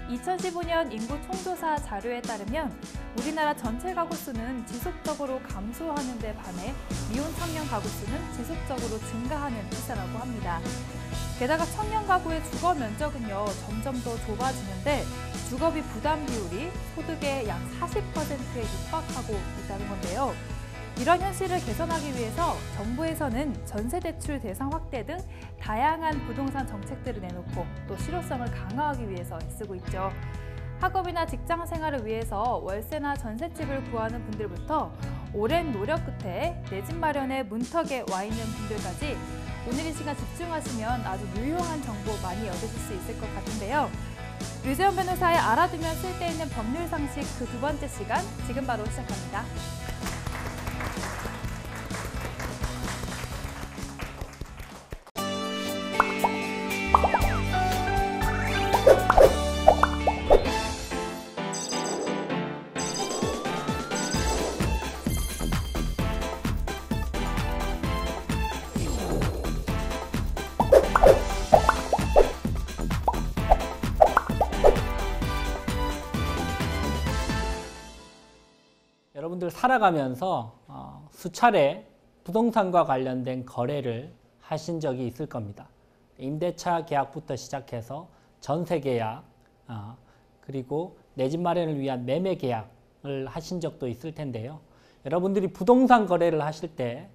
2015년 인구 총조사 자료에 따르면 우리나라 전체 가구 수는 지속적으로 감소하는 데 반해 미혼 청년 가구 수는 지속적으로 증가하는 추세라고 합니다. 게다가 청년 가구의 주거 면적은요, 점점 더 좁아지는데 주거비 부담 비율이 소득의 약 40%에 육박하고 있다는 건데요. 이런 현실을 개선하기 위해서 정부에서는 전세대출 대상 확대 등 다양한 부동산 정책들을 내놓고 또 실효성을 강화하기 위해서 애쓰고 있죠. 학업이나 직장 생활을 위해서 월세나 전셋집을 구하는 분들부터 오랜 노력 끝에 내 집 마련에 문턱에 와 있는 분들까지 오늘 이 시간 집중하시면 아주 유용한 정보 많이 얻으실 수 있을 것 같은데요. 류재원 변호사의 알아두면 쓸데있는 법률 상식 그 두 번째 시간 지금 바로 시작합니다. 여러분들 살아가면서 수차례 부동산과 관련된 거래를 하신 적이 있을 겁니다. 임대차 계약부터 시작해서 전세 계약, 그리고 내 집 마련을 위한 매매 계약을 하신 적도 있을 텐데요. 여러분들이 부동산 거래를 하실 때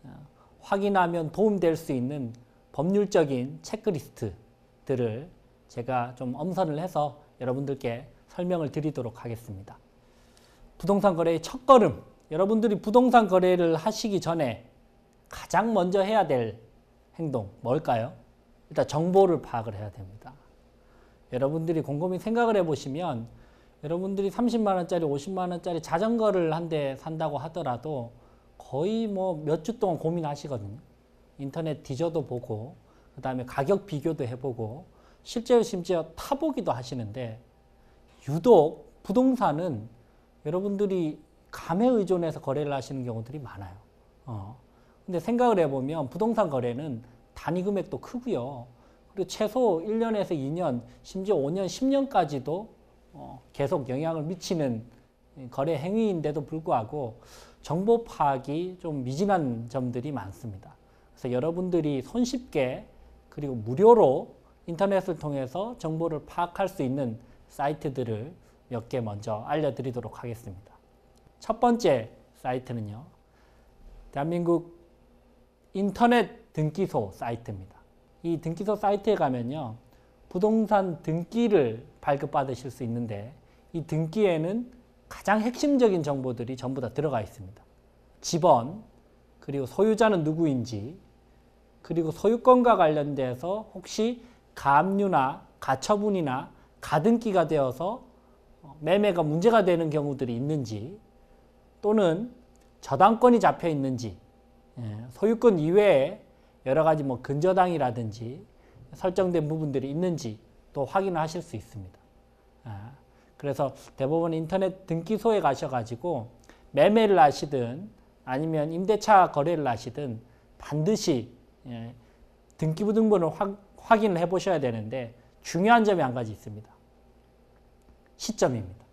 확인하면 도움될 수 있는 법률적인 체크리스트들을 제가 좀 엄선을 해서 여러분들께 설명을 드리도록 하겠습니다. 부동산 거래의 첫걸음, 여러분들이 부동산 거래를 하시기 전에 가장 먼저 해야 될 행동 뭘까요? 일단 정보를 파악을 해야 됩니다. 여러분들이 곰곰이 생각을 해보시면 여러분들이 30만 원짜리, 50만 원짜리 자전거를 한 대 산다고 하더라도 거의 뭐 몇 주 동안 고민하시거든요. 인터넷 뒤져도 보고 그 다음에 가격 비교도 해보고 실제로 심지어 타보기도 하시는데 유독 부동산은 여러분들이 감에 의존해서 거래를 하시는 경우들이 많아요. 근데 생각을 해보면 부동산 거래는 단위 금액도 크고요. 그리고 최소 1년에서 2년, 심지어 5년, 10년까지도 계속 영향을 미치는 거래 행위인데도 불구하고 정보 파악이 좀 미진한 점들이 많습니다. 그래서 여러분들이 손쉽게 그리고 무료로 인터넷을 통해서 정보를 파악할 수 있는 사이트들을 몇 개 먼저 알려드리도록 하겠습니다. 첫 번째 사이트는요, 대한민국 인터넷 등기소 사이트입니다. 이 등기소 사이트에 가면요, 부동산 등기를 발급받으실 수 있는데 이 등기에는 가장 핵심적인 정보들이 전부 다 들어가 있습니다. 집원, 그리고 소유자는 누구인지, 그리고 소유권과 관련돼서 혹시 가압류나 가처분이나 가등기가 되어서 매매가 문제가 되는 경우들이 있는지, 또는 저당권이 잡혀 있는지, 소유권 이외에 여러 가지 뭐 근저당이라든지 설정된 부분들이 있는지 또 확인을 하실 수 있습니다. 그래서 대법원 인터넷 등기소에 가셔가지고 매매를 하시든 아니면 임대차 거래를 하시든 반드시 등기부등본을 확인을 해보셔야 되는데 중요한 점이 한 가지 있습니다. 시점입니다.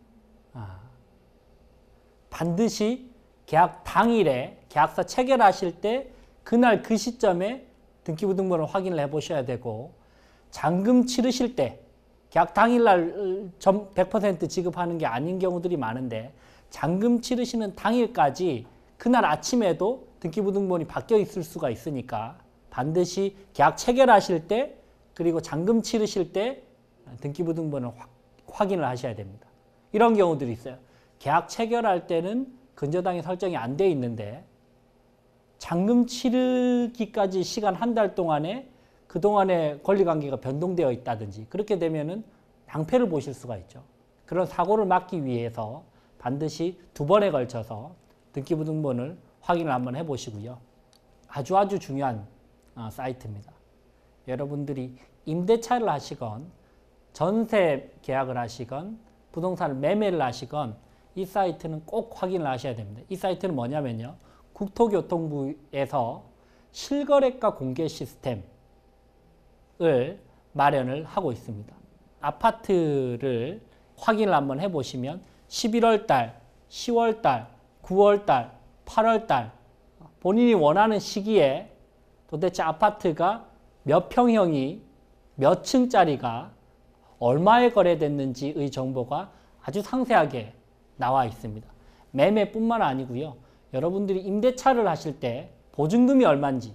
반드시 계약 당일에 계약서 체결하실 때 그날 그 시점에 등기부등본을 확인을 해보셔야 되고, 잔금 치르실 때 계약 당일날 100% 지급하는 게 아닌 경우들이 많은데 잔금 치르시는 당일까지 그날 아침에도 등기부등본이 바뀌어 있을 수가 있으니까 반드시 계약 체결하실 때 그리고 잔금 치르실 때 등기부등본을 확인을 하셔야 됩니다. 이런 경우들이 있어요. 계약 체결할 때는 근저당이 설정이 안 돼 있는데 잔금 치르기까지 시간 한 달 동안에 그동안의 권리관계가 변동되어 있다든지 그렇게 되면은 낭패를 보실 수가 있죠. 그런 사고를 막기 위해서 반드시 2번에 걸쳐서 등기부등본을 확인을 한번 해보시고요. 아주 중요한 사이트입니다. 여러분들이 임대차를 하시건 전세 계약을 하시건 부동산을 매매를 하시건 이 사이트는 꼭 확인을 하셔야 됩니다. 이 사이트는 뭐냐면요, 국토교통부에서 실거래가 공개 시스템을 마련을 하고 있습니다. 아파트를 확인을 한번 해보시면 11월 달, 10월 달, 9월 달, 8월 달 본인이 원하는 시기에 도대체 아파트가 몇 평형이 몇 층짜리가 얼마에 거래됐는지의 정보가 아주 상세하게 나와 있습니다. 매매뿐만 아니고요. 여러분들이 임대차를 하실 때 보증금이 얼마인지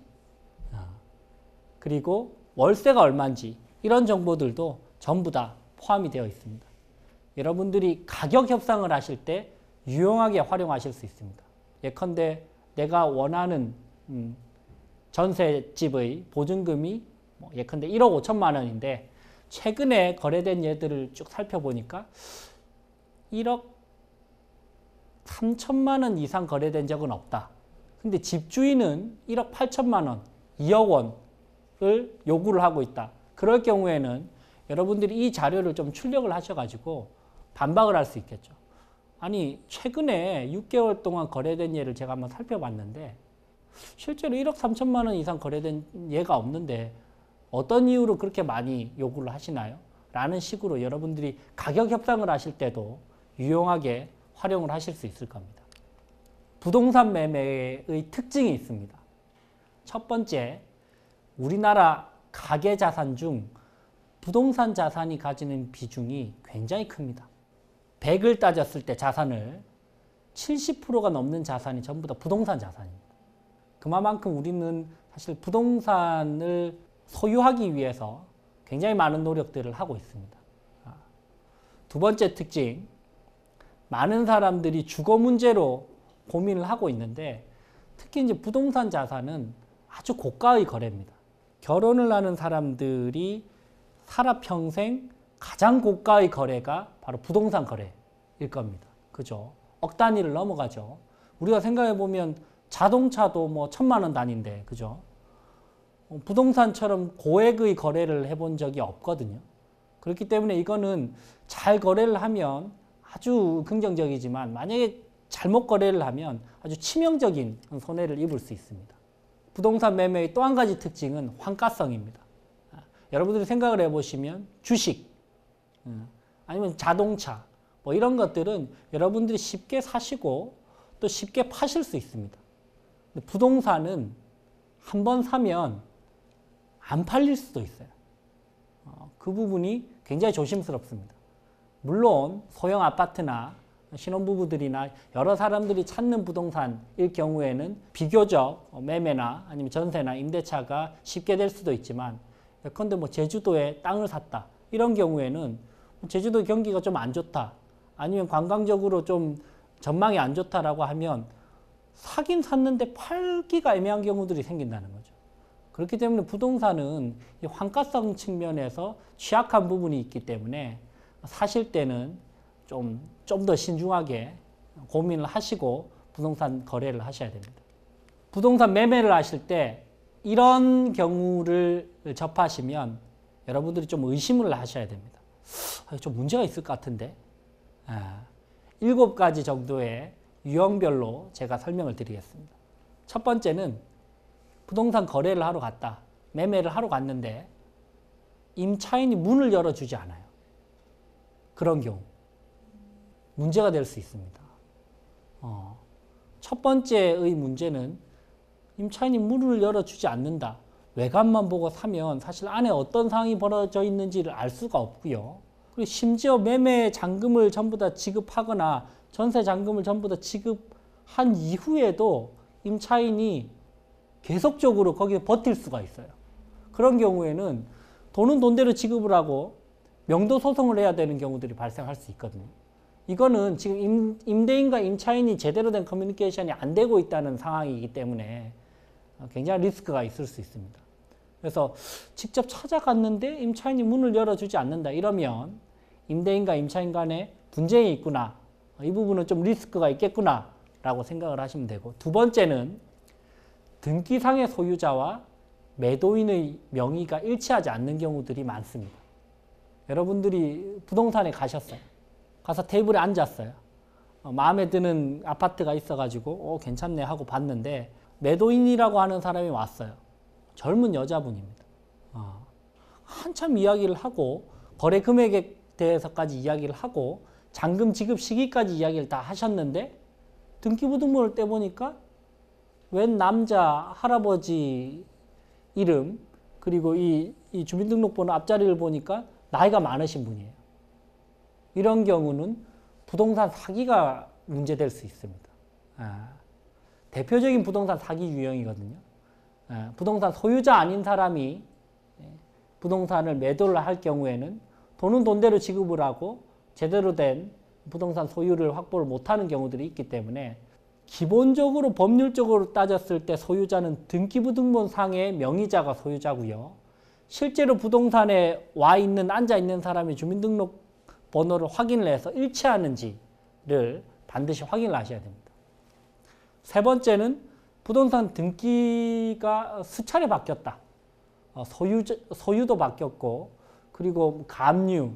그리고 월세가 얼마인지 이런 정보들도 전부 다 포함이 되어 있습니다. 여러분들이 가격 협상을 하실 때 유용하게 활용하실 수 있습니다. 예컨대 내가 원하는 전셋집의 보증금이 예컨대 1억 5천만 원인데 최근에 거래된 예들을 쭉 살펴보니까 1억 3천만 원 이상 거래된 적은 없다. 근데 집주인은 1억 8천만 원, 2억 원을 요구를 하고 있다. 그럴 경우에는 여러분들이 이 자료를 좀 출력을 하셔가지고 반박을 할 수 있겠죠. 아니 최근에 6개월 동안 거래된 예를 제가 한번 살펴봤는데 실제로 1억 3천만 원 이상 거래된 예가 없는데 어떤 이유로 그렇게 많이 요구를 하시나요? 라는 식으로 여러분들이 가격 협상을 하실 때도 유용하게 활용을 하실 수 있을 겁니다. 부동산 매매의 특징이 있습니다. 첫 번째, 우리나라 가계 자산 중 부동산 자산이 가지는 비중이 굉장히 큽니다. 100을 따졌을 때 자산을 70%가 넘는 자산이 전부 다 부동산 자산입니다. 그만큼 우리는 사실 부동산을 소유하기 위해서 굉장히 많은 노력들을 하고 있습니다. 두 번째 특징, 많은 사람들이 주거 문제로 고민을 하고 있는데 특히 이제 부동산 자산은 아주 고가의 거래입니다. 결혼을 하는 사람들이 살아 평생 가장 고가의 거래가 바로 부동산 거래일 겁니다. 그죠? 억 단위를 넘어가죠. 우리가 생각해 보면 자동차도 뭐 1,000만 원 단위인데, 그죠? 부동산처럼 고액의 거래를 해본 적이 없거든요. 그렇기 때문에 이거는 잘 거래를 하면 아주 긍정적이지만 만약에 잘못 거래를 하면 아주 치명적인 손해를 입을 수 있습니다. 부동산 매매의 또 한 가지 특징은 환가성입니다. 여러분들이 생각을 해보시면 주식, 아니면 자동차, 뭐 이런 것들은 여러분들이 쉽게 사시고 또 쉽게 파실 수 있습니다. 근데 부동산은 한번 사면 안 팔릴 수도 있어요. 그 부분이 굉장히 조심스럽습니다. 물론 소형 아파트나 신혼부부들이나 여러 사람들이 찾는 부동산일 경우에는 비교적 매매나 아니면 전세나 임대차가 쉽게 될 수도 있지만 예컨대 뭐 제주도에 땅을 샀다. 이런 경우에는 제주도 경기가 좀 안 좋다. 아니면 관광적으로 좀 전망이 안 좋다라고 하면 사긴 샀는데 팔기가 애매한 경우들이 생긴다는 거죠. 그렇기 때문에 부동산은 이 환가성 측면에서 취약한 부분이 있기 때문에 사실 때는 좀 더 신중하게 고민을 하시고 부동산 거래를 하셔야 됩니다. 부동산 매매를 하실 때 이런 경우를 접하시면 여러분들이 좀 의심을 하셔야 됩니다. 좀 문제가 있을 것 같은데 7가지 정도의 유형별로 제가 설명을 드리겠습니다. 첫 번째는 부동산 거래를 하러 갔다. 매매를 하러 갔는데 임차인이 문을 열어주지 않아요. 그런 경우 문제가 될 수 있습니다. 첫 번째의 문제는 임차인이 문을 열어주지 않는다. 외관만 보고 사면 사실 안에 어떤 상황이 벌어져 있는지를 알 수가 없고요. 그리고 심지어 매매 잔금을 전부 다 지급하거나 전세 잔금을 전부 다 지급한 이후에도 임차인이 계속적으로 거기에 버틸 수가 있어요. 그런 경우에는 돈은 돈대로 지급을 하고 명도 소송을 해야 되는 경우들이 발생할 수 있거든요. 이거는 지금 임대인과 임차인이 제대로 된 커뮤니케이션이 안 되고 있다는 상황이기 때문에 굉장히 리스크가 있을 수 있습니다. 그래서 직접 찾아갔는데 임차인이 문을 열어주지 않는다. 이러면 임대인과 임차인 간에 분쟁이 있구나. 이 부분은 좀 리스크가 있겠구나 라고 생각을 하시면 되고, 두 번째는 등기상의 소유자와 매도인의 명의가 일치하지 않는 경우들이 많습니다. 여러분들이 부동산에 가셨어요. 가서 테이블에 앉았어요. 마음에 드는 아파트가 있어가지고 괜찮네 하고 봤는데 매도인이라고 하는 사람이 왔어요. 젊은 여자분입니다. 한참 이야기를 하고 거래 금액에 대해서까지 이야기를 하고 잔금 지급 시기까지 이야기를 다 하셨는데 등기부등본을 떼보니까 웬 남자 할아버지 이름 그리고 이 주민등록번호 앞자리를 보니까 나이가 많으신 분이에요. 이런 경우는 부동산 사기가 문제될 수 있습니다. 대표적인 부동산 사기 유형이거든요. 부동산 소유자 아닌 사람이 부동산을 매도를 할 경우에는 돈은 돈대로 지급을 하고 제대로 된 부동산 소유를 확보를 못하는 경우들이 있기 때문에 기본적으로 법률적으로 따졌을 때 소유자는 등기부등본상의 명의자가 소유자고요. 실제로 부동산에 와 있는 앉아 있는 사람이 주민등록번호를 확인을 해서 일치하는지를 반드시 확인을 하셔야 됩니다. 세 번째는 부동산 등기가 수차례 바뀌었다. 소유도 바뀌었고 그리고 감유,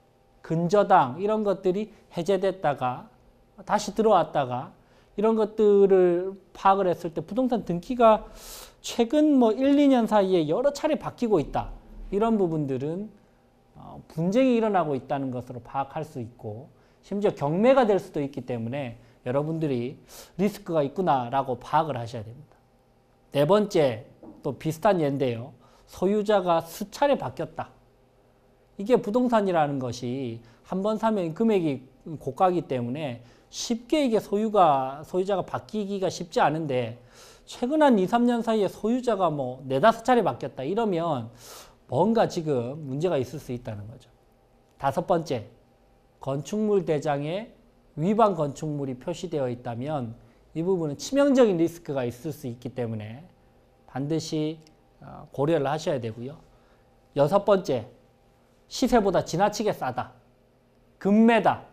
근저당 이런 것들이 해제됐다가 다시 들어왔다가 이런 것들을 파악을 했을 때 부동산 등기가 최근 1, 2년 사이에 여러 차례 바뀌고 있다. 이런 부분들은 분쟁이 일어나고 있다는 것으로 파악할 수 있고 심지어 경매가 될 수도 있기 때문에 여러분들이 리스크가 있구나라고 파악을 하셔야 됩니다. 네 번째, 또 비슷한 예인데요. 소유자가 수차례 바뀌었다. 이게 부동산이라는 것이 한 번 사면 금액이 고가이기 때문에 쉽게 이게 소유자가 바뀌기가 쉽지 않은데 최근 한 2, 3년 사이에 소유자가 4, 5차례 바뀌었다. 이러면 뭔가 지금 문제가 있을 수 있다는 거죠. 다섯 번째, 건축물 대장에 위반 건축물이 표시되어 있다면 이 부분은 치명적인 리스크가 있을 수 있기 때문에 반드시 고려를 하셔야 되고요. 여섯 번째, 시세보다 지나치게 싸다. 급매다.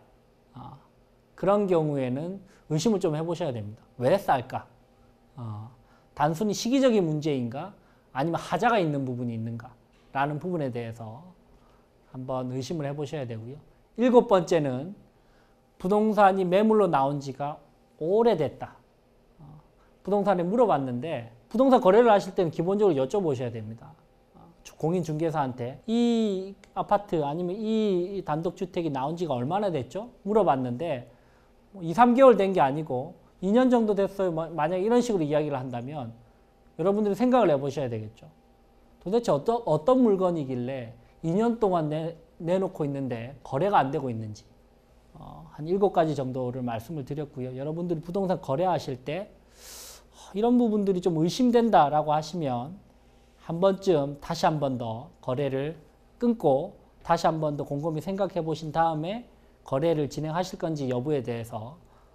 그런 경우에는 의심을 좀 해보셔야 됩니다. 왜 쌀까? 단순히 시기적인 문제인가? 아니면 하자가 있는 부분이 있는가? 라는 부분에 대해서 한번 의심을 해보셔야 되고요. 일곱 번째는 부동산이 매물로 나온 지가 오래됐다. 부동산에 물어봤는데 부동산 거래를 하실 때는 기본적으로 여쭤보셔야 됩니다. 공인중개사한테 이 아파트 아니면 이 단독주택이 나온 지가 얼마나 됐죠? 물어봤는데 2, 3개월 된 게 아니고 2년 정도 됐어요. 만약에 이런 식으로 이야기를 한다면 여러분들이 생각을 해보셔야 되겠죠. 도대체 어떤 물건이길래 2년 동안 내놓고 있는데 거래가 안 되고 있는지 한 7가지 정도를 말씀을 드렸고요. 여러분들이 부동산 거래하실 때 이런 부분들이 좀 의심된다라고 하시면 한 번쯤 다시 한 번 더 거래를 끊고 다시 한 번 더 곰곰이 생각해 보신 다음에 거래를 진행하실 건지 여부에 대해서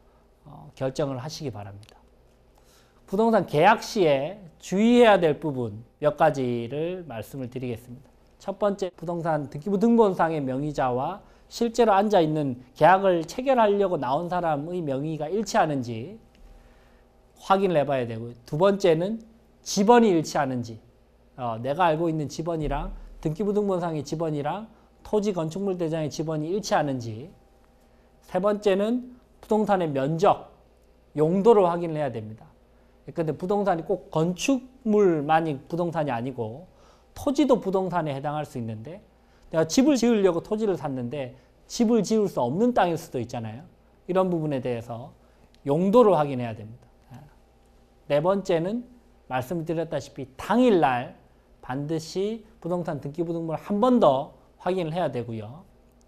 결정을 하시기 바랍니다. 부동산 계약 시에 주의해야 될 부분 몇 가지를 말씀을 드리겠습니다. 첫 번째, 부동산 등기부등본상의 명의자와 실제로 앉아있는 계약을 체결하려고 나온 사람의 명의가 일치하는지 확인을 해봐야 되고요. 두 번째는 지번이 일치하는지 내가 알고 있는 지번이랑 등기부등본상의 지번이랑 토지 건축물 대장의 지번이 일치하는지 세 번째는 부동산의 면적, 용도를 확인을 해야 됩니다. 그런데 부동산이 꼭 건축물만이 부동산이 아니고 토지도 부동산에 해당할 수 있는데 내가 집을 지으려고 토지를 샀는데 집을 지을 수 없는 땅일 수도 있잖아요. 이런 부분에 대해서 용도를 확인해야 됩니다. 네 번째는 말씀드렸다시피 당일날 반드시 부동산 등기부등본을 한 번 더 확인을 해야 되고요.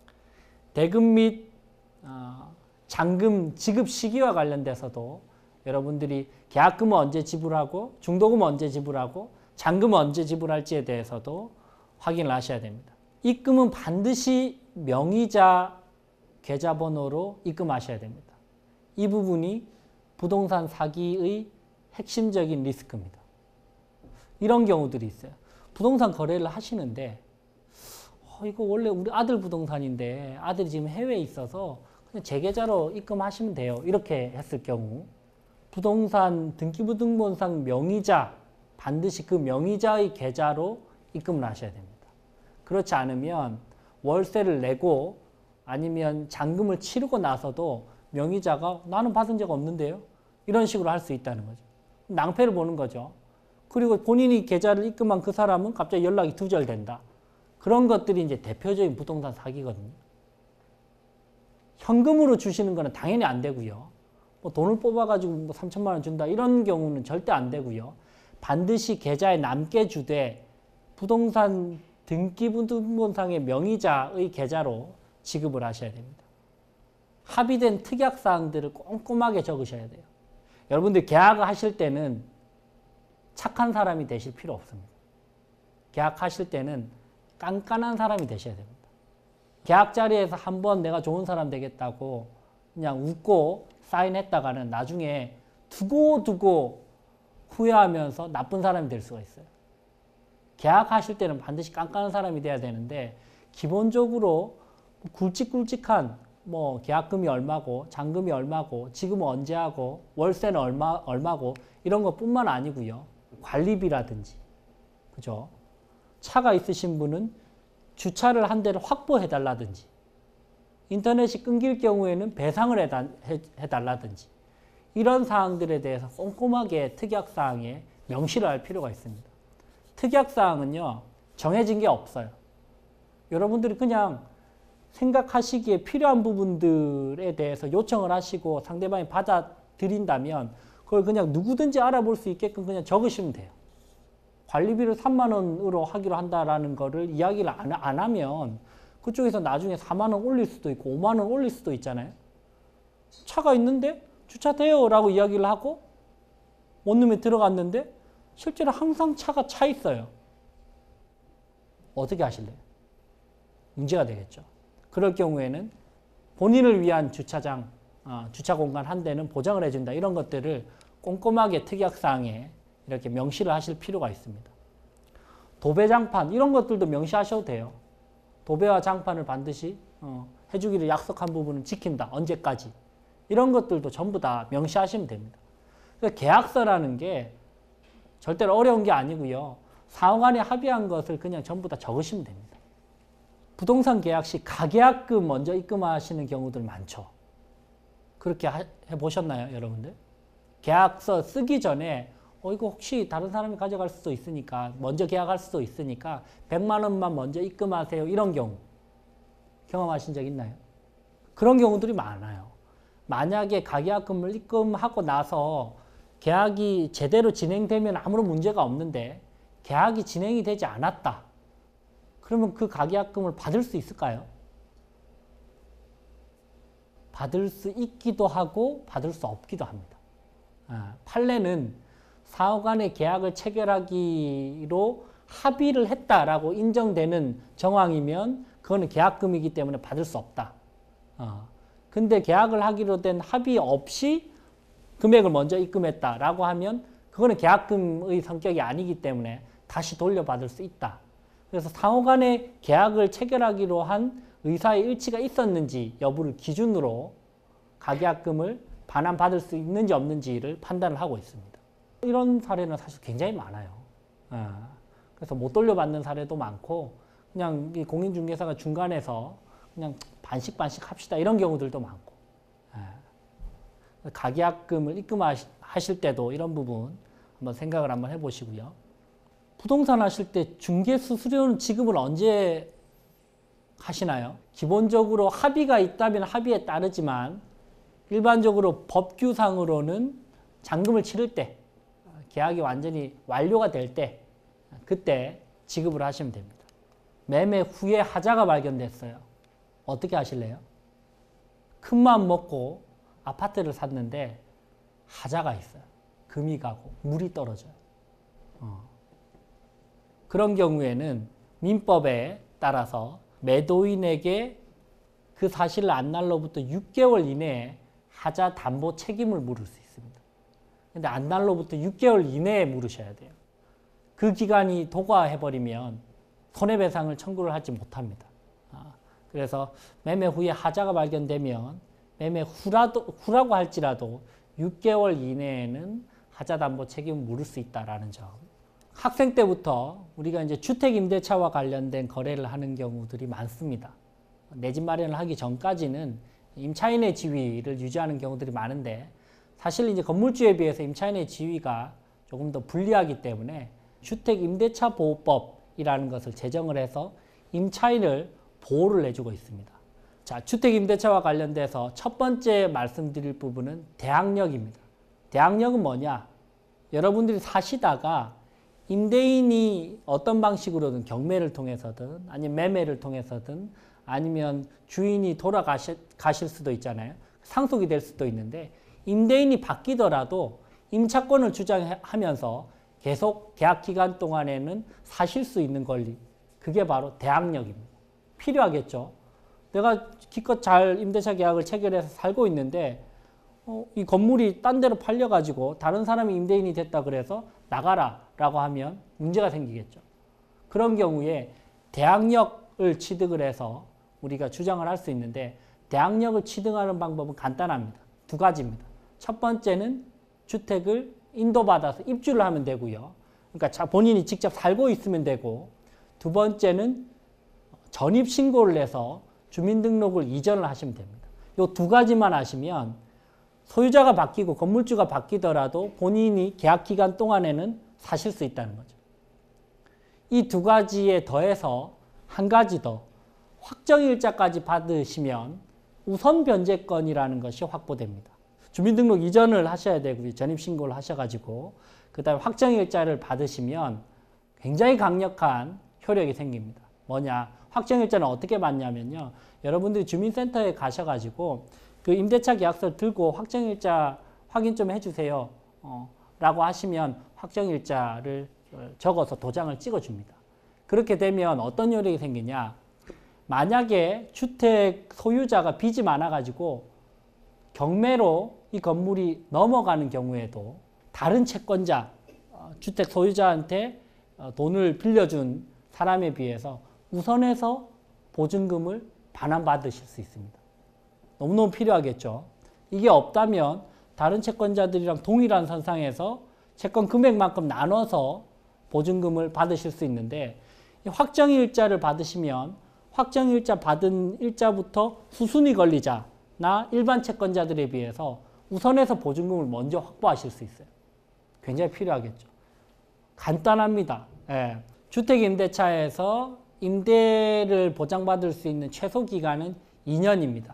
대금 및 잔금 지급 시기와 관련돼서도 여러분들이 계약금은 언제 지불하고 중도금은 언제 지불하고 잔금은 언제 지불할지에 대해서도 확인을 하셔야 됩니다. 입금은 반드시 명의자 계좌번호로 입금하셔야 됩니다. 이 부분이 부동산 사기의 핵심적인 리스크입니다. 이런 경우들이 있어요. 부동산 거래를 하시는데 이거 원래 우리 아들 부동산인데 아들이 지금 해외에 있어서 그냥 제 계좌로 입금하시면 돼요. 이렇게 했을 경우 부동산 등기부등본상 명의자 반드시 그 명의자의 계좌로 입금을 하셔야 됩니다. 그렇지 않으면 월세를 내고 아니면 잔금을 치르고 나서도 명의자가 나는 받은 적 없는데요. 이런 식으로 할 수 있다는 거죠. 낭패를 보는 거죠. 그리고 본인이 계좌를 입금한 그 사람은 갑자기 연락이 두절된다. 그런 것들이 이제 대표적인 부동산 사기거든요. 현금으로 주시는 거는 당연히 안 되고요. 뭐 돈을 뽑아가지고 뭐 3천만 원 준다 이런 경우는 절대 안 되고요. 반드시 계좌에 남게 주되 부동산 등기부등본상의 명의자의 계좌로 지급을 하셔야 됩니다. 합의된 특약사항들을 꼼꼼하게 적으셔야 돼요. 여러분들 계약을 하실 때는 착한 사람이 되실 필요 없습니다. 계약하실 때는 깐깐한 사람이 되셔야 됩니다. 계약 자리에서 한번 내가 좋은 사람 되겠다고 그냥 웃고 사인했다가는 나중에 두고 후회하면서 나쁜 사람이 될 수가 있어요. 계약하실 때는 반드시 깐깐한 사람이 돼야 되는데 기본적으로 굵직굵직한 뭐 계약금이 얼마고 잔금이 얼마고 지금은 언제 하고 월세는 얼마고 이런 것뿐만 아니고요. 관리비라든지 그죠? 차가 있으신 분은 주차를 한 대를 확보해 달라든지 인터넷이 끊길 경우에는 배상을 해달라든지 이런 사항들에 대해서 꼼꼼하게 특약사항에 명시를 할 필요가 있습니다. 특약사항은요 정해진 게 없어요. 여러분들이 그냥 생각하시기에 필요한 부분들에 대해서 요청을 하시고 상대방이 받아들인다면 그걸 그냥 누구든지 알아볼 수 있게끔 그냥 적으시면 돼요. 관리비를 3만 원으로 하기로 한다라는 거를 이야기를 안 하면 그쪽에서 나중에 4만 원 올릴 수도 있고 5만 원 올릴 수도 있잖아요. 차가 있는데 주차돼요 라고 이야기를 하고 원룸에 들어갔는데 실제로 항상 차가 차 있어요. 어떻게 하실래요? 문제가 되겠죠. 그럴 경우에는 본인을 위한 주차장, 주차 공간 한 대는 보장을 해준다. 이런 것들을 꼼꼼하게 특약사항에 이렇게 명시를 하실 필요가 있습니다. 도배장판 이런 것들도 명시하셔도 돼요. 도배와 장판을 반드시 해주기를 약속한 부분은 지킨다. 언제까지. 이런 것들도 전부 다 명시하시면 됩니다. 그러니까 계약서라는 게 절대로 어려운 게 아니고요. 상호간에 합의한 것을 그냥 전부 다 적으시면 됩니다. 부동산 계약 시 가계약금 먼저 입금하시는 경우들 많죠. 그렇게 해보셨나요, 여러분들? 계약서 쓰기 전에 이거 혹시 다른 사람이 가져갈 수도 있으니까 먼저 계약할 수도 있으니까 100만 원만 먼저 입금하세요. 이런 경우 경험하신 적 있나요? 그런 경우들이 많아요. 만약에 가계약금을 입금하고 나서 계약이 제대로 진행되면 아무런 문제가 없는데 계약이 진행이 되지 않았다. 그러면 그 가계약금을 받을 수 있을까요? 받을 수 있기도 하고 받을 수 없기도 합니다. 판례는 사후 간의 계약을 체결하기로 합의를 했다라고 인정되는 정황이면 그거는 계약금이기 때문에 받을 수 없다. 근데 계약을 하기로 된 합의 없이 금액을 먼저 입금했다라고 하면 그거는 계약금의 성격이 아니기 때문에 다시 돌려받을 수 있다. 그래서 상호 간의 계약을 체결하기로 한 의사의 일치가 있었는지 여부를 기준으로 가계약금을 반환받을 수 있는지 없는지를 판단을 하고 있습니다. 이런 사례는 사실 굉장히 많아요. 그래서 못 돌려받는 사례도 많고 그냥 공인중개사가 중간에서 그냥 반씩 합시다 이런 경우들도 많고 가계약금을 입금하실 때도 이런 부분 한번 생각을 한번 해보시고요. 부동산 하실 때 중개수수료는 지급을 언제 하시나요? 기본적으로 합의가 있다면 합의에 따르지만 일반적으로 법규상으로는 잔금을 치를 때 계약이 완전히 완료가 될 때 그때 지급을 하시면 됩니다. 매매 후에 하자가 발견됐어요. 어떻게 하실래요? 큰맘 먹고 아파트를 샀는데 하자가 있어요. 금이 가고 물이 떨어져요. 그런 경우에는 민법에 따라서 매도인에게 그 사실을 안 날로부터 6개월 이내에 하자 담보 책임을 물을 수 있습니다. 근데 안 날로부터 6개월 이내에 물으셔야 돼요. 그 기간이 도과해버리면 손해배상을 청구를 하지 못합니다. 그래서 매매 후에 하자가 발견되면 매매 후라고 할지라도 6개월 이내에는 하자 담보 책임을 물을 수 있다라는 점. 학생 때부터 우리가 이제 주택 임대차와 관련된 거래를 하는 경우들이 많습니다. 내 집 마련을 하기 전까지는 임차인의 지위를 유지하는 경우들이 많은데 사실 이제 건물주에 비해서 임차인의 지위가 조금 더 불리하기 때문에 주택 임대차 보호법이라는 것을 제정을 해서 임차인을 보호를 해주고 있습니다. 자, 주택임대차와 관련돼서 첫 번째 말씀드릴 부분은 대항력입니다. 대항력은 뭐냐? 여러분들이 사시다가 임대인이 어떤 방식으로든 경매를 통해서든 아니면 매매를 통해서든 아니면 주인이 돌아가실 수도 있잖아요. 상속이 될 수도 있는데 임대인이 바뀌더라도 임차권을 주장하면서 계속 계약 기간 동안에는 사실 수 있는 권리, 그게 바로 대항력입니다. 필요하겠죠. 내가 기껏 잘 임대차 계약을 체결해서 살고 있는데 이 건물이 딴 데로 팔려가지고 다른 사람이 임대인이 됐다 그래서 나가라 라고 하면 문제가 생기겠죠. 그런 경우에 대항력을 취득을 해서 우리가 주장을 할 수 있는데 대항력을 취득하는 방법은 간단합니다. 두 가지입니다. 첫 번째는 주택을 인도받아서 입주를 하면 되고요. 그러니까 본인이 직접 살고 있으면 되고, 두 번째는 전입신고를 해서 주민등록을 이전을 하시면 됩니다. 이 두 가지만 하시면 소유자가 바뀌고 건물주가 바뀌더라도 본인이 계약 기간 동안에는 사실 수 있다는 거죠. 이 두 가지에 더해서 한 가지 더, 확정일자까지 받으시면 우선 변제권이라는 것이 확보됩니다. 주민등록 이전을 하셔야 되고요. 전입신고를 하셔가지고 그 다음에 확정일자를 받으시면 굉장히 강력한 효력이 생깁니다. 뭐냐? 확정일자는 어떻게 받냐면요. 여러분들이 주민센터에 가셔가지고 그 임대차 계약서를 들고 확정일자 확인 좀 해주세요. 라고 하시면 확정일자를 적어서 도장을 찍어줍니다. 그렇게 되면 어떤 효력이 생기냐? 만약에 주택 소유자가 빚이 많아가지고 경매로 이 건물이 넘어가는 경우에도 다른 채권자, 주택 소유자한테 돈을 빌려준 사람에 비해서 우선해서 보증금을 반환받으실 수 있습니다. 너무너무 필요하겠죠. 이게 없다면 다른 채권자들이랑 동일한 선상에서 채권 금액만큼 나눠서 보증금을 받으실 수 있는데, 확정일자를 받으시면 확정일자 받은 일자부터 수순이 권리자나 일반 채권자들에 비해서 우선해서 보증금을 먼저 확보하실 수 있어요. 굉장히 필요하겠죠. 간단합니다. 예. 주택임대차에서 임대를 보장받을 수 있는 최소 기간은 2년입니다.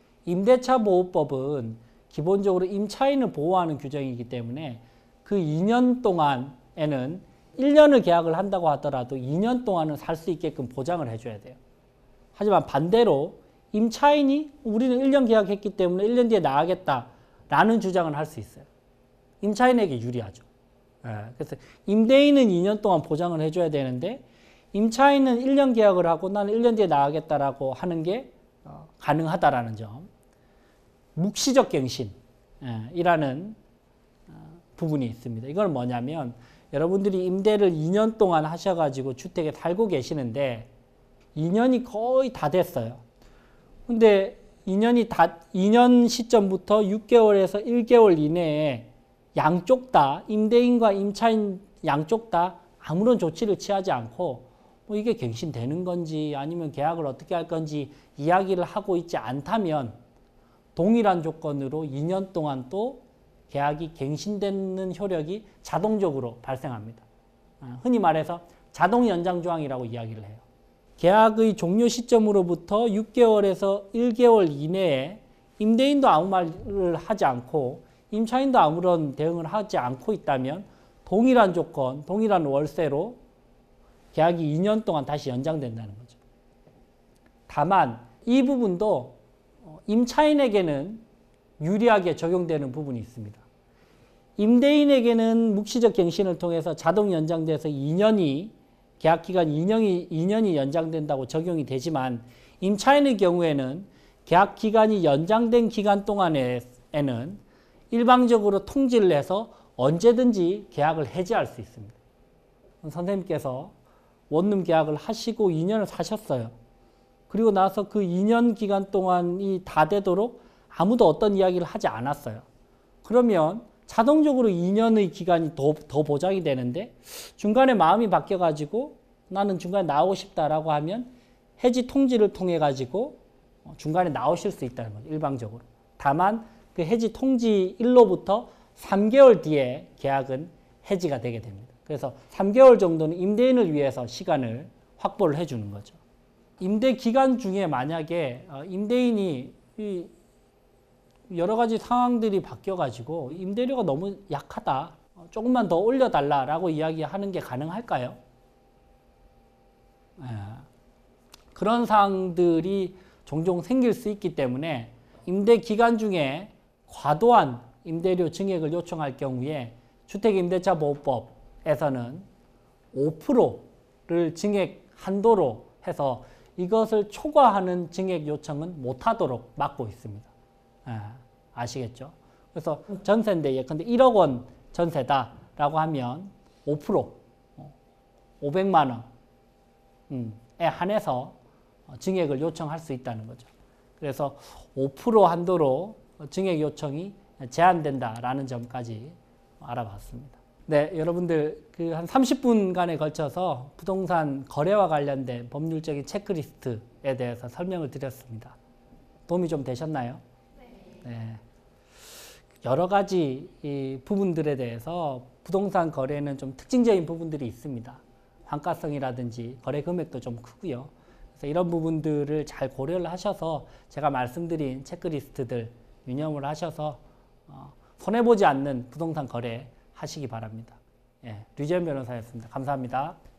임대차보호법은 기본적으로 임차인을 보호하는 규정이기 때문에 그 2년 동안에는 1년을 계약을 한다고 하더라도 2년 동안은 살 수 있게끔 보장을 해줘야 돼요. 하지만 반대로 임차인이 우리는 1년 계약했기 때문에 1년 뒤에 나가겠다라는 주장을 할 수 있어요. 임차인에게 유리하죠. 그래서 임대인은 2년 동안 보장을 해줘야 되는데 임차인은 1년 계약을 하고 나는 1년 뒤에 나가겠다라고 하는 게 가능하다라는 점. 묵시적 갱신이라는 부분이 있습니다. 이건 뭐냐면 여러분들이 임대를 2년 동안 하셔가지고 주택에 살고 계시는데 2년이 거의 다 됐어요. 근데 2년 시점부터 6개월에서 1개월 이내에 양쪽 다, 임대인과 임차인 양쪽 다 아무런 조치를 취하지 않고 뭐 이게 갱신되는 건지 아니면 계약을 어떻게 할 건지 이야기를 하고 있지 않다면 동일한 조건으로 2년 동안 또 계약이 갱신되는 효력이 자동적으로 발생합니다. 흔히 말해서 자동 연장 조항이라고 이야기를 해요. 계약의 종료 시점으로부터 6개월에서 1개월 이내에 임대인도 아무 말을 하지 않고 임차인도 아무런 대응을 하지 않고 있다면 동일한 조건, 동일한 월세로 계약이 2년 동안 다시 연장된다는 거죠. 다만 이 부분도 임차인에게는 유리하게 적용되는 부분이 있습니다. 임대인에게는 묵시적 갱신을 통해서 자동 연장돼서 2년이 계약 기간 2년이 연장된다고 적용이 되지만 임차인의 경우에는 계약 기간이 연장된 기간 동안에는 일방적으로 통지를 해서 언제든지 계약을 해지할 수 있습니다. 선생님께서 원룸 계약을 하시고 2년을 사셨어요. 그리고 나서 그 2년 기간 동안이 다 되도록 아무도 어떤 이야기를 하지 않았어요. 그러면 자동적으로 2년의 기간이 더 보장이 되는데 중간에 마음이 바뀌어가지고 나는 중간에 나오고 싶다라고 하면 해지 통지를 통해 가지고 중간에 나오실 수 있다는 거죠. 일방적으로. 다만 그 해지 통지 일로부터 3개월 뒤에 계약은 해지가 되게 됩니다. 그래서 3개월 정도는 임대인을 위해서 시간을 확보를 해주는 거죠. 임대 기간 중에 만약에 임대인이 여러 가지 상황들이 바뀌어가지고 임대료가 너무 약하다, 조금만 더 올려달라라고 이야기하는 게 가능할까요? 그런 사항들이 종종 생길 수 있기 때문에 임대 기간 중에 과도한 임대료 증액을 요청할 경우에 주택임대차보호법에서는 5%를 증액 한도로 해서 이것을 초과하는 증액 요청은 못하도록 막고 있습니다. 아시겠죠? 그래서 전세인데 예컨대 1억 원 전세다라고 하면 5%, 500만 원에 한해서 증액을 요청할 수 있다는 거죠. 그래서 5% 한도로 증액 요청이 제한된다라는 점까지 알아봤습니다. 네, 여러분들 그 한 30분간에 걸쳐서 부동산 거래와 관련된 법률적인 체크리스트에 대해서 설명을 드렸습니다. 도움이 좀 되셨나요? 네. 여러 가지 이 부분들에 대해서 부동산 거래는 좀 특징적인 부분들이 있습니다. 환가성이라든지 거래 금액도 좀 크고요. 그래서 이런 부분들을 잘 고려를 하셔서 제가 말씀드린 체크리스트들 유념을 하셔서 손해보지 않는 부동산 거래 하시기 바랍니다. 류재현 변호사였습니다. 감사합니다.